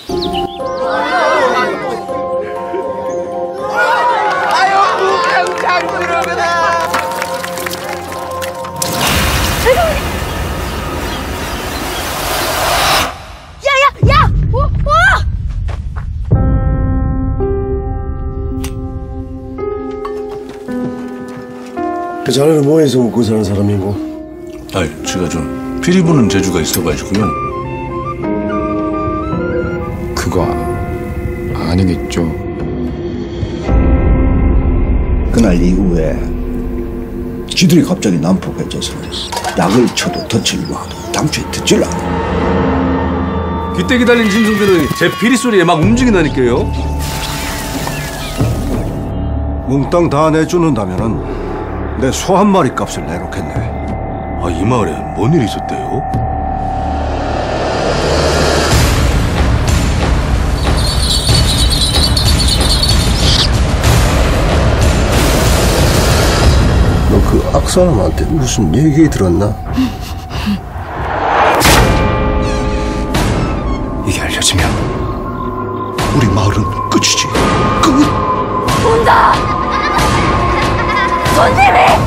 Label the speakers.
Speaker 1: 그 자네는 뭐해서 웃고 사는 사람이고?
Speaker 2: 아이, 제가 좀 피리 부는 재주가 있어가지고요.
Speaker 3: 그거 아니겠죠.
Speaker 4: 그날 이후에 지들이 갑자기 난폭해져서 약을 쳐도 덫을 놔도 당초에 듣질 않아.
Speaker 5: 그때 기다린 짐승들은 제 피리 소리에 막 움직인다니까요.
Speaker 1: 몽땅 다 내주는다면은 내 소 한 마리 값을 내놓겠네.
Speaker 2: 아, 이 마을에 뭔 일이 있었대요?
Speaker 1: 너 그 악사람한테 무슨 얘기 들었나?
Speaker 3: 이게 알려지면 우리 마을은 끝이지. 끝!
Speaker 6: 온다! 손님이!